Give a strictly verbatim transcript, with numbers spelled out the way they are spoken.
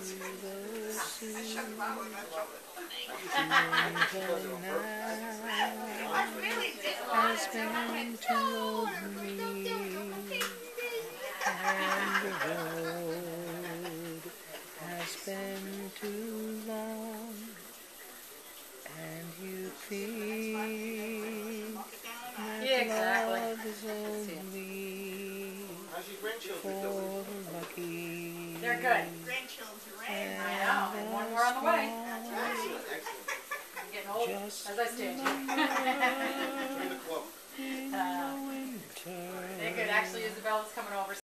has been too lonely, and the road has been too long, and you think that Yeah, exactly. love is only for the lucky. They're good. I know, and one more on the way. I'm getting old, as I stand here. uh, they're good. Actually, Isabella's coming over.